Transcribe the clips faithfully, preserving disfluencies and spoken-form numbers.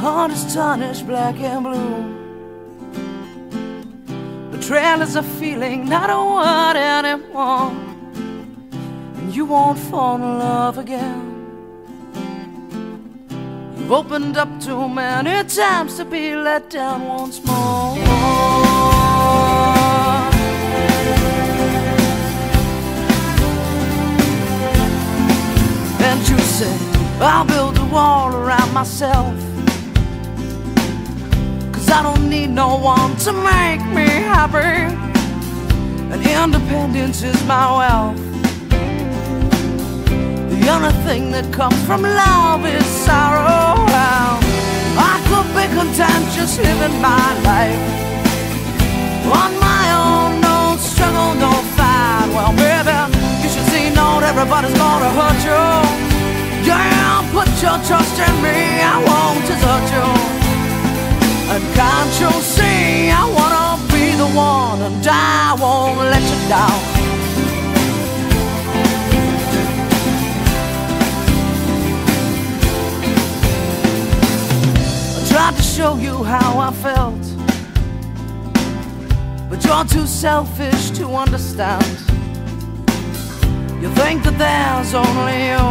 heart is tarnished black and blue. Betrayal is a feeling, not a word anymore. And you won't fall in love again. You've opened up too many times to be let down once more. And you say, I'll build a wall around myself, 'cause I don't need no one to make me happy, and independence is my wealth. The only thing that comes from love is sorrow. I could be content just living my life on my own, no struggle, no fight. Well, baby, you should see not everybody's gonna hurt you. Yeah, put your trust in me, I won't desert you. And can't you see, I wanna be the one, and I won't let you down. I tried to show you how I felt, but you're too selfish to understand. You think that there's only you.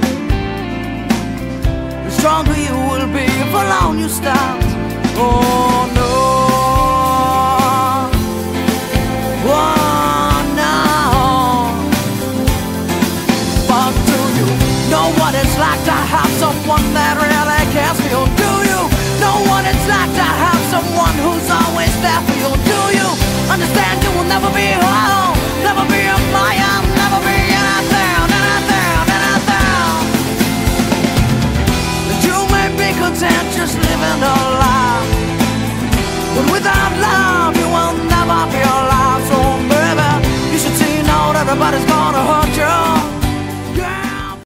The stronger you will be if alone you stand. Oh no, oh no. But do you know what it's like to have someone that really cares for you? Do you know what it's like to have someone who's always there for you? Do you understand you will never be whole, never be a fire, never be anything, anything, anything? That you may be content just living alone.